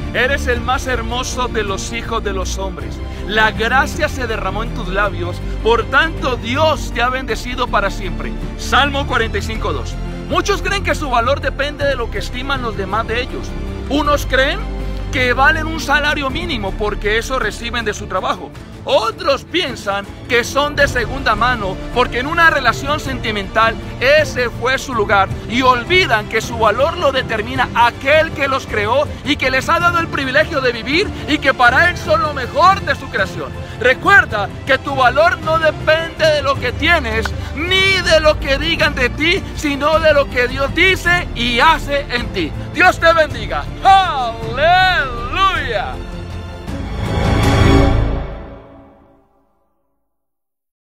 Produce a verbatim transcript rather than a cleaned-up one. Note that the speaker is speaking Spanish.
Eres el más hermoso de los hijos de los hombres. La gracia se derramó en tus labios, por tanto Dios te ha bendecido para siempre. Salmo cuarenta y cinco, dos. Muchos creen que su valor depende de lo que estiman los demás de ellos. Unos creen que valen un salario mínimo porque eso reciben de su trabajo. Otros piensan que son de segunda mano porque en una relación sentimental ese fue su lugar, y olvidan que su valor lo determina aquel que los creó y que les ha dado el privilegio de vivir, y que para él son lo mejor de su creación. Recuerda que tu valor no depende de lo que tienes ni de lo que digan de ti, sino de lo que Dios dice y hace en ti. Dios te bendiga. ¡Aleluya!